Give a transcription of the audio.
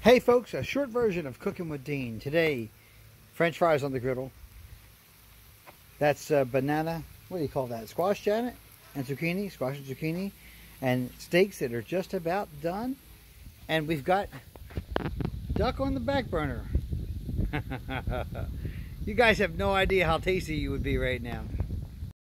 Hey folks, a short version of Cooking with Dean. Today, French fries on the griddle. That's banana, what do you call that? Squash, Janet? And zucchini, squash and zucchini. And steaks that are just about done. And we've got duck on the back burner. You guys have no idea how tasty you would be right now.